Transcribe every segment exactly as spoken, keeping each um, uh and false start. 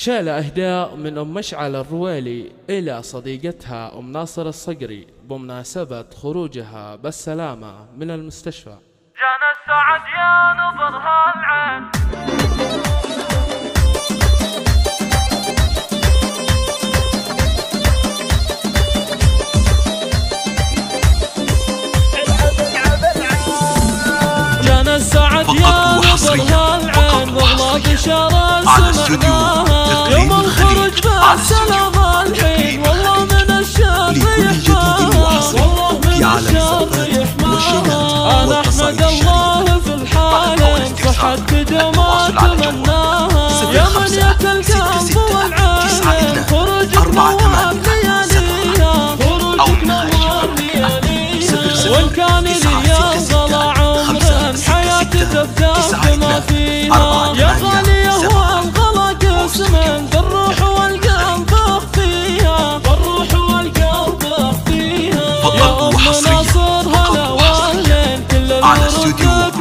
شالة إهداء من أم مشعل الرويلي إلى صديقتها أم ناصر الصقري بمناسبة خروجها بالسلامة من المستشفى. جانا السعد يا نظرها العين، جانا السعد يا نظرها العين والله بشارة سمعناها يوم الخروج بالسلامة الحين والله من الشر يحماها والله من الشر يحماها. أنا أحمد الله في الحالين صحت بدون ما تمناها يا من يتلقى والعين خروجك نوار لياليها خروجك نوار لياليها وإن كان لي الغلا عمر حياتي تبدأ بما فيها يا غالي هو الغلا قسم بالروح والقلب اخفيها بالروح والقلب اخفيها يا أم ناصر هلا واللين كل الورود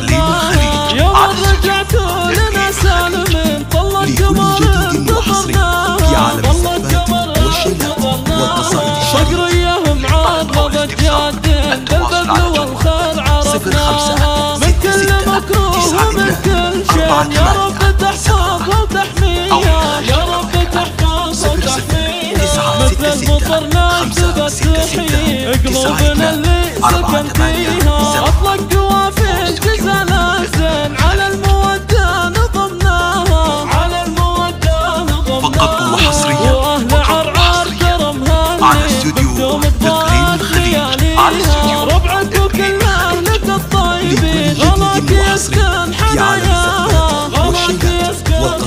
نثرناها يوم رجعتوا لنا سالمين طلع القمر انتظرناها طلع القمر انتظرناها صقريه معرضة جادين بالبذل والخير عرفناها من كل مكروه ومن كل شين يا رب تحفظها وتحميها يا رب تحفظها وتحميها مثل المطر ناشبت تحيي قلوبنا اللي سكن فيها اطلق قوافي الجزل الزين على المودة نظمناها على المودة نظمناها واهل عرعر كرم هاني مكتوم بضاعت لياليها ربعك وكل اهلك الطيبين غلاك يسكن حناياها غلاك يسكن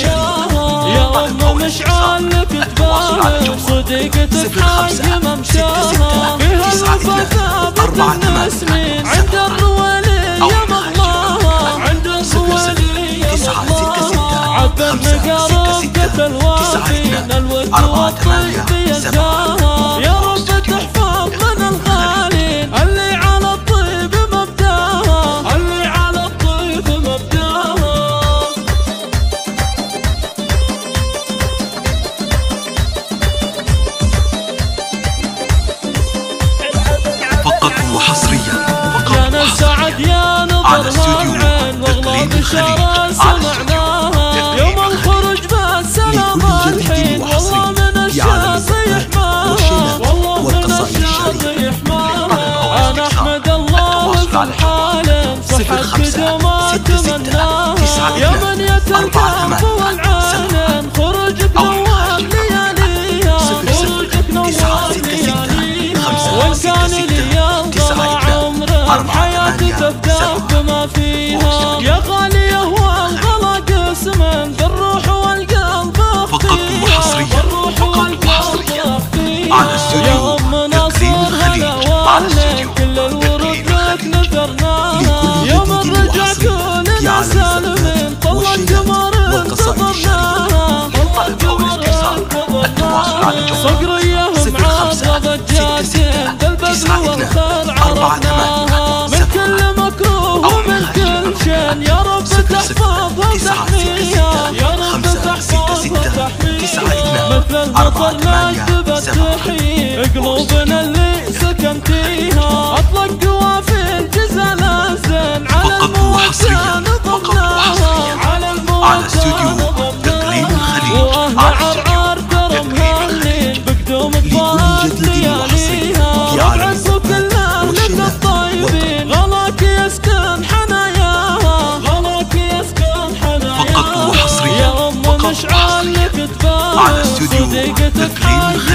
حناياها يا ام مشعل لك تبارك صديقتك حق ممشاها فيها الوفا ثابت النسمين عند الرويلي يا مغلاها عند الرويلي يا مغلاها عبد المقارب قتل وافين الود والطيب يزاها يا رب تحفظ من الغالين اللي على الطيب مبداها اللي على الطيب مبداها. فقط وحصريا جانا السعد يا نظرها العين والله بشارة سمعناها يوم الخروج بالسلامة الحين والله من الشر يحماها والله من الشر يحماها. أنا أحمد الله في الحالين صحت بدون ما تمناها يا من يتلقى والعين خروجك نوار لياليها خروجك نوار لياليها وإن كان لي الغلا عمر حياتي تبدأ بما فيها يا غالي هو الغلا قسم بالروح والقلب اخفيها بالروح والقلب اخفيها يا ام ناصر هلا واللين كل الورود لك نثرناها يوم رجعتوا لنا سالمين طلع القمر انتظرناها طلع القمر انتظرناها صقريه معرضة جادين بالبذل والخير عرفناها من كل مكروه ومن كل شين يا رب تحفظها وتحميها يا رب تحفظها وتحميها مثل المطر ناشبت تحيي قلوبنا اللي سكن فيها اطلق قوافي الجزل الزين على المودة نظمناها على المودة نظمناها واهل عرعر كرم هاني بقدوم بضاعت لياليها ربعك وكل اهلك الطيبين غلاك يسكن حناياها غلاك يسكن حناياها يا ام مشعل لك تبارك صديقتك حق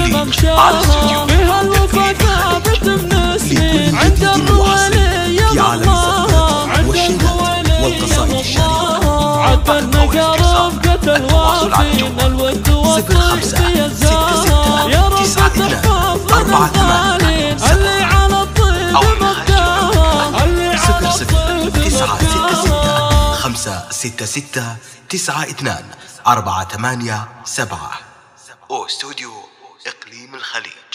ممشاها فيها الوفا ثابت النسمين عند الرويلي يا مغلاها عند الرويلي يا مغلاها عد المقارب قتل وافين الود والطيب يزاها يا رب تحفظ من الغالين اللي على الطيب مبداها اللي على الطيب مبداها. خمسة ستة ستة تسعة اثنان أربعة ثمانية سبعة. أو استوديو إقليم الخليج.